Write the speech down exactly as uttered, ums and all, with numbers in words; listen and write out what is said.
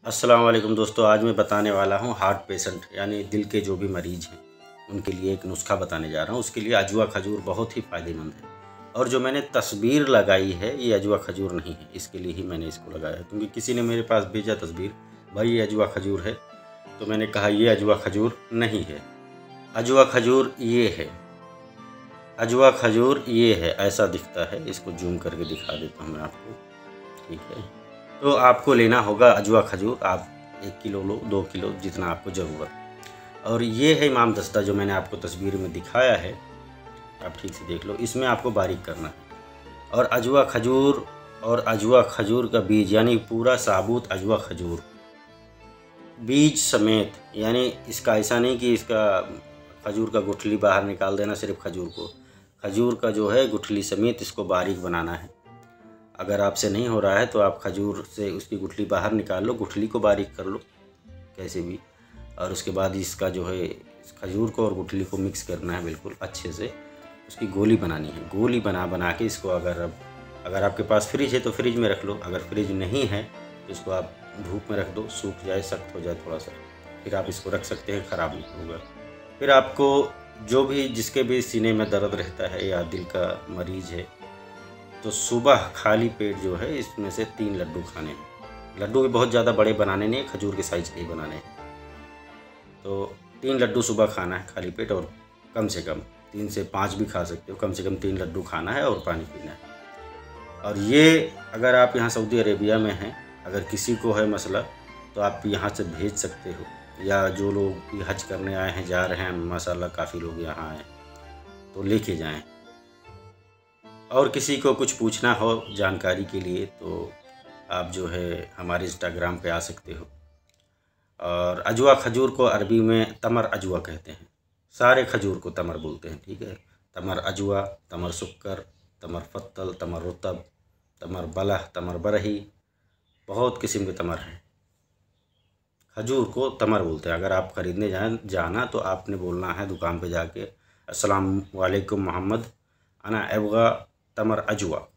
अस्सलाम वालेकुम दोस्तों, आज मैं बताने वाला हूँ हार्ट पेशेंट यानी दिल के जो भी मरीज़ हैं उनके लिए एक नुस्खा बताने जा रहा हूँ। उसके लिए अजवा खजूर बहुत ही फ़ायदेमंद है। और जो मैंने तस्वीर लगाई है ये अजवा खजूर नहीं है, इसके लिए ही मैंने इसको लगाया है क्योंकि किसी ने मेरे पास भेजा तस्वीर, भाई ये अजवा खजूर है, तो मैंने कहा ये अजवा खजूर नहीं है। अजवा खजूर ये है, अजवा खजूर ये है, ऐसा दिखता है। इसको जूम करके दिखा देता हूँ मैं आपको, ठीक है। तो आपको लेना होगा अजवा खजूर, आप एक किलो लो, दो किलो, जितना आपको ज़रूरत। और ये है इमाम दस्ता जो मैंने आपको तस्वीर में दिखाया है, आप ठीक से देख लो। इसमें आपको बारीक करना है। और अजवा खजूर और अजवा खजूर का बीज यानी पूरा साबुत अजवा खजूर बीज समेत, यानी इसका ऐसा नहीं कि इसका खजूर का गुठली बाहर निकाल देना, सिर्फ खजूर को, खजूर का जो है गुठली समेत इसको बारीक बनाना है। अगर आपसे नहीं हो रहा है तो आप खजूर से उसकी गुठली बाहर निकाल लो, गुठली को बारीक कर लो कैसे भी, और उसके बाद इसका जो है इस खजूर को और गुठली को मिक्स करना है बिल्कुल अच्छे से, उसकी गोली बनानी है। गोली बना बना के इसको अगर अब अगर आपके पास फ्रिज है तो फ्रिज में रख लो, अगर फ्रिज नहीं है तो इसको आप धूप में रख दो, सूख जाए, सख्त हो जाए थोड़ा सा, फिर आप इसको रख सकते हैं, ख़राब नहीं होगा। फिर आपको जो भी जिसके भी सीने में दर्द रहता है या दिल का मरीज़ है तो सुबह खाली पेट जो है इसमें से तीन लड्डू खाने हैं। लड्डू भी बहुत ज़्यादा बड़े बनाने नहीं है, खजूर के साइज़ के ही बनाने हैं। तो तीन लड्डू सुबह खाना है खाली पेट, और कम से कम तीन से पाँच भी खा सकते हो, कम से कम तीन लड्डू खाना है और पानी पीना है। और ये अगर आप यहाँ सऊदी अरेबिया में हैं, अगर किसी को है मसला तो आप यहाँ से भेज सकते हो, या जो लोग हज करने आए हैं, जा रहे हैं, माशाल्लाह काफ़ी लोग यहाँ आए तो लेके जाएँ। और किसी को कुछ पूछना हो जानकारी के लिए तो आप जो है हमारे इंस्टाग्राम पे आ सकते हो। और अजवा खजूर को अरबी में तमर अजवा कहते हैं, सारे खजूर को तमर बोलते हैं, ठीक है। तमर अजवा, तमर सुक्कर, तमर फत्तल, तमर रुतब, तमर बलह, तमर बरही, बहुत किस्म के तमर हैं। खजूर को तमर बोलते हैं। अगर आप ख़रीदने जाए जाना तो आपने बोलना है दुकान पे जाके, अस्सलाम वालेकुम मोहम्मद, अना एबगा तमर अजवा।